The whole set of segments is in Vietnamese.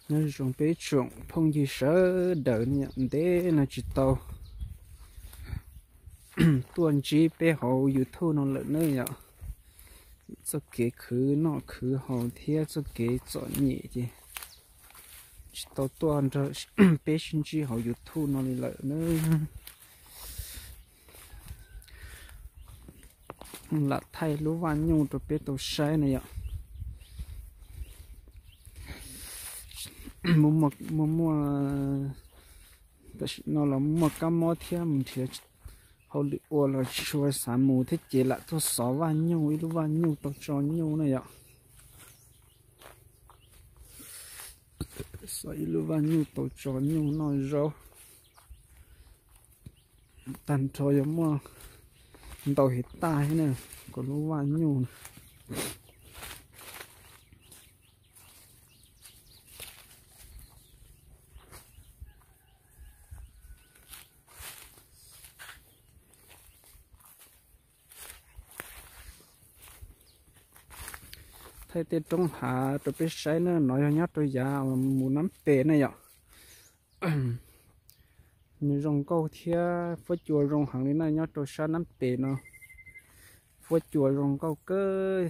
nó dùng bé trộn phong gì sợ đỡ nhận thế là chỉ tàu tuần chỉ bé hậu YouTube nó lợn nữa nhở cho kế khứ nó khứ hậu thế cho kế chọn nhẹ chứ chỉ tàu tuần cho bé sinh chỉ hậu YouTube nó lợn nữa là thay lúa văn nhung cho bé tàu sai này nhở mua nó là mua cam mò thêm mình thì họ đi ô là chua sản mù thế chỉ là tôi xóa van nhau ít van nhau tao cho nhau này ạ xóa ít van nhau tao cho nhau nói rõ tàn cho giống mà tao hết tai nè còn lúc van nhau thay tên trong hạ tôi biết sai nữa nói nhát tôi già muốn nắm bể này ạ như rong câu thia phơi chùa rong hàng này này nhát tôi sai nắm bể nó phơi chùa rong câu cơ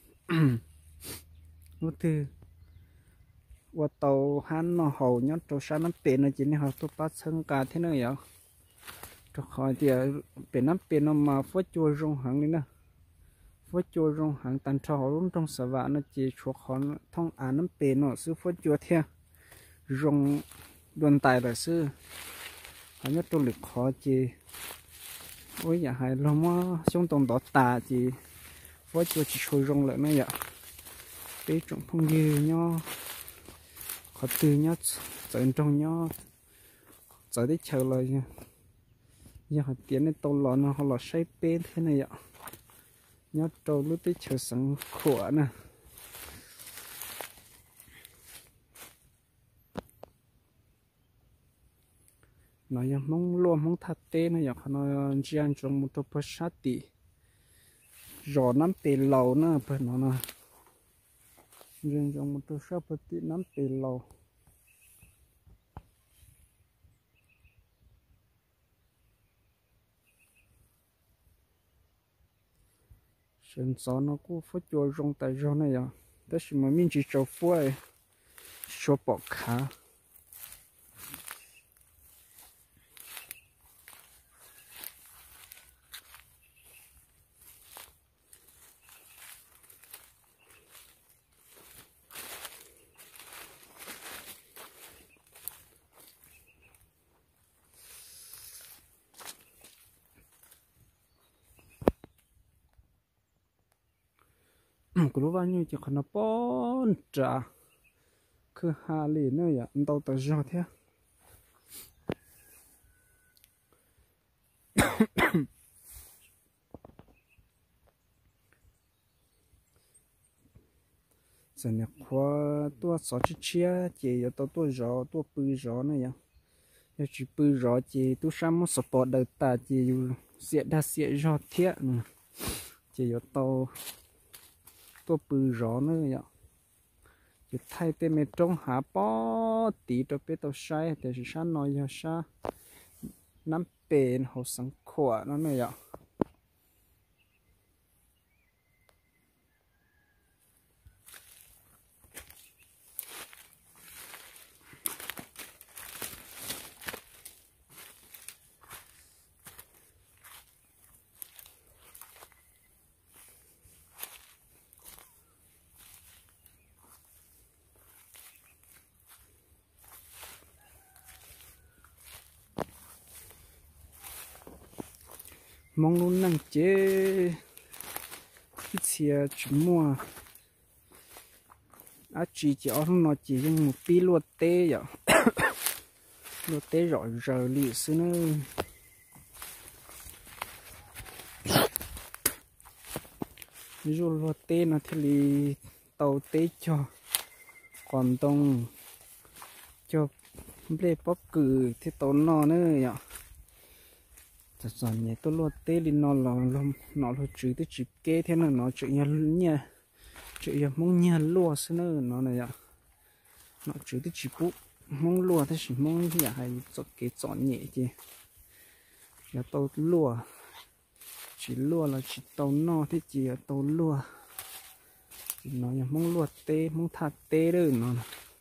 nó từ qua tàu hắn nó hầu nhát tôi sai nắm bể nó chỉ nên học tôi bắt sân cả thế này ạ tôi hỏi thì bể nắm bể nó mà phơi chùa rong hàng này nè phơi chùa rong hàng tàn trò luôn trong sở vạn nó chỉ chuộc họ thông án nắm bể nó sư phơi chùa theo rong đoàn tài là sư họ nhất tôi lực khó chỉ ôi nhà hay lo mà trong tổng đó tà chỉ phơi chùa chỉ trôi rong lại này ạ cái trọng phong như nhau họ từ nhau trở trong nhau trở đi chờ lời nha giờ họ tiến đến tàu lò nó họ là say bê thế này ạ nhớ trâu lúc tới chờ sẵn khổ nè nói rằng mong luôn mong thật tê này ạ nó gian trong một tổ sát tỉ rõ nắm bể lầu nữa phải nó nè gian trong một tổ sát tỉ nắm bể lầu sen gió nó cũng phơi chùa rong tại rong này à, đó là mà mình chỉ cho phơi, cho bọc cá. cái lúc bao nhiêu chỉ còn nó bón trả cứ hà lì nữa vậy đâu tới giờ thế giờ này qua tua sáu chiếc chia chỉ giờ tua gió tua bự gió này vậy giờ chỉ bự gió chỉ tua sam một sport đời ta chỉ sẽ đa sẽ gió thế chỉ giờ tàu tua bự gió nữa vậy chỉ thay tên mẹ trong hạ bó tí cho biết tàu sai thì sao nói giờ sao nắm bền hồ sáng khỏe nó này vậy mong luôn năng chế cái xe chấm mua chỉ ở nó chỉ dùng một pi luộc tê vậy luộc tê rõ giờ lì xứ nữa ví dụ luộc tê nó thì lì tàu tê cho còn tông cho lê bóp cử thì tàu nó nữa vậy giờ nhẹ tôi lo tê đi nó là chữ tới chữ kê thế nào nó chữ nhà chữ nhà mong nhà lúa xí nữa nó này ạ nó chữ thì chỉ bút mong lúa thì chỉ mong nhà hay chọn cái chọn nhẹ chứ giờ tàu lúa chỉ lúa là chỉ tàu no thì chỉ là tàu lúa chỉ nó nhà mong lúa tê mong thạt tê đấy nó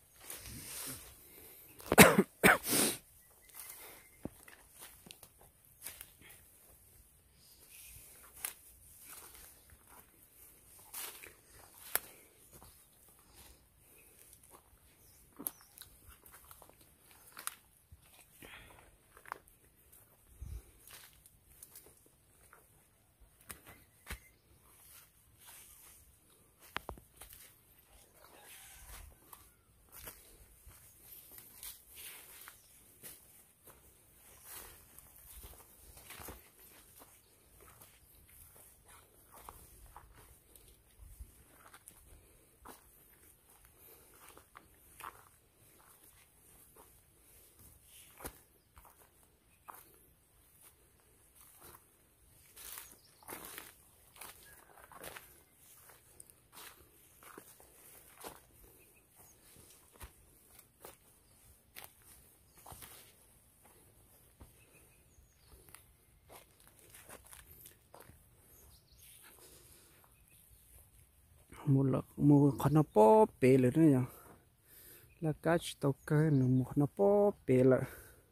một con nó bó bể rồi đấy nhở là cá chỉ tàu cây nó một con nó bó bể lại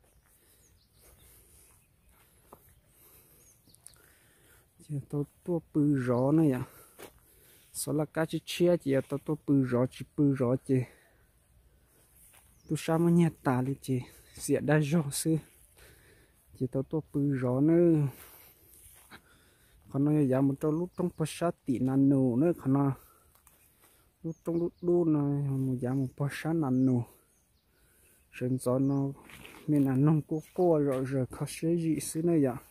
chỉ tàu tua bự rõ nữa nhở số là cá chỉ chia chỉ tàu tua bự rõ chỉ tu sao mà nhẹ tả đi chỉ sẽ đã rõ sư chỉ tàu tua bự rõ nữa còn nó giờ một trâu lúc trong bát sát tị nano nữa còn nó lúc trong lúc đu này một giờ một bát sát nano sinh gió nó mình là nông cô rồi khó sẽ gì xí nữa vậy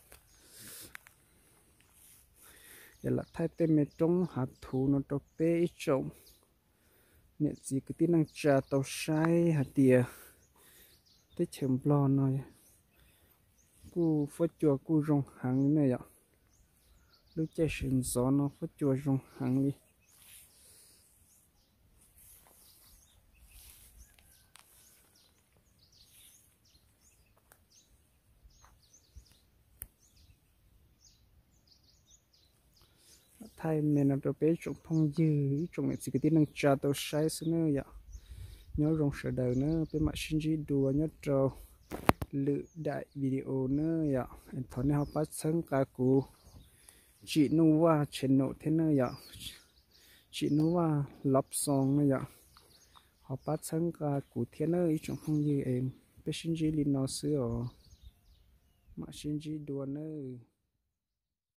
giờ là thay tên mình trong hạt thú nó cho bé trồng nè chỉ cái tiếng năng trà tàu sai hạt tiề tới chấm lo này cu phết chùa cu rong hàng này vậy lúc chơi sinh gió nó phết chùa rong hàng đi thay mình là cho bé trồng phong dư trồng này chỉ cái tiếng năng trà tàu sai xí nữa vậy nhớ rong sợ đời nữa bé mặt sinh chỉ đùa nhớ trâu lự đại video nữa vậy anh thấy nó bắt sẵn cả cụ chị nu qua trên nộ thế nữa vậy chị nu qua lắp song nữa vậy họ bắt sẵn cả cụ thiên nữa trồng phong dư em bé sinh chỉ lên nó xưa mà sinh chỉ đùa nữa